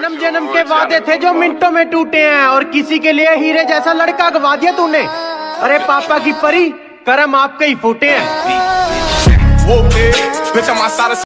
जन्म जन्म के वादे थे जो मिनटों में टूटे हैं, और किसी के लिए हीरे जैसा लड़का गवा दिया तूने। अरे पापा की परी, करम आपके ही फूटे हैं।